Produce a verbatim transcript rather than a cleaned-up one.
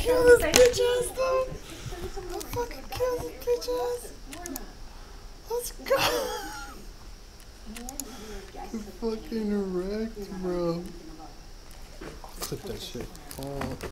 kill this bitch ass though. I'll fucking kill this bitch ass. Let's go. You fucking wrecked, bro. I'll clip that shit. Oh.